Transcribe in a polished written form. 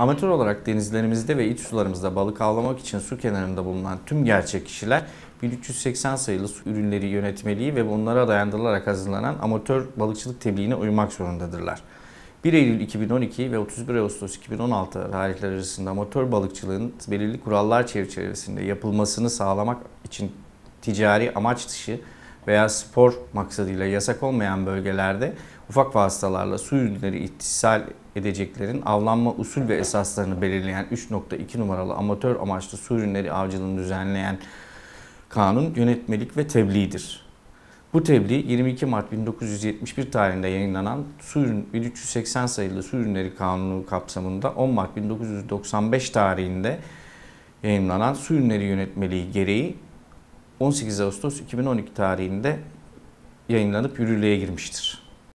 Amatör olarak denizlerimizde ve iç sularımızda balık avlamak için su kenarında bulunan tüm gerçek kişiler 1380 sayılı su ürünleri yönetmeliği ve bunlara dayandırılarak hazırlanan amatör balıkçılık tebliğine uymak zorundadırlar. 1 Eylül 2012 ve 31 Ağustos 2016 tarihleri arasında amatör balıkçılığın belirli kurallar çerçevesinde yapılmasını sağlamak için ticari amaç dışı veya spor maksadıyla yasak olmayan bölgelerde ufak vasıtalarla su ürünleri ihtisal edeceklerin avlanma usul ve esaslarını belirleyen 3.2 numaralı amatör amaçlı su ürünleri avcılığını düzenleyen kanun yönetmelik ve tebliğidir. Bu tebliğ 22 Mart 1971 tarihinde yayınlanan 1380 sayılı Su Ürünleri Kanunu kapsamında 10 Mart 1995 tarihinde yayınlanan Su Ürünleri Yönetmeliği gereği 18 Ağustos 2012 tarihinde yayınlanıp yürürlüğe girmiştir.